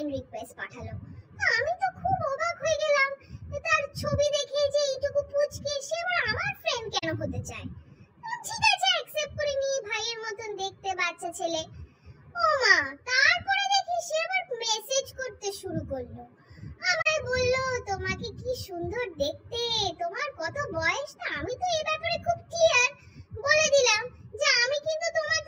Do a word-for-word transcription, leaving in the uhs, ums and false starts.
Friend request পাঠালো। আমি তো খুব অবাক হয়ে গেলাম, তার ছবি দেখে যে এইটুকু পুচকে, সে আবার আমার ফ্রেন্ড কেন হতে চায়। ঠিক আছে, অ্যাকসেপ্ট করে নিই, ভাইয়ের মতন দেখতে বাচ্চা ছেলে। ও মা, তারপরে দেখি সে আবার মেসেজ করতে শুরু করলো, আমায় বললো তোমাকে কি সুন্দর দেখতে, তোমার কত বয়স। না আমি তো এই ব্যাপারে খুব ক্লিয়ার বলে দিলাম যে আমি কিন্তু তোমাকে